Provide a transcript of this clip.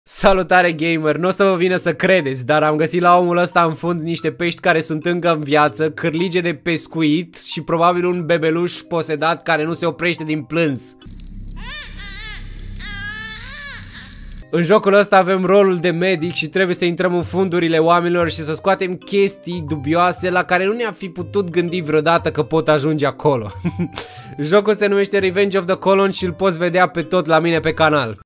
Salutare gamer, nu o să vă vină să credeți, dar am găsit la omul ăsta în fund niște pești care sunt încă în viață, cârlige de pescuit și probabil un bebeluș posedat care nu se oprește din plâns. În jocul ăsta avem rolul de medic și trebuie să intrăm în fundurile oamenilor și să scoatem chestii dubioase la care nu ne-am fi putut gândi vreodată că pot ajunge acolo. Jocul se numește Revenge of the Colon și îl poți vedea pe tot la mine pe canal.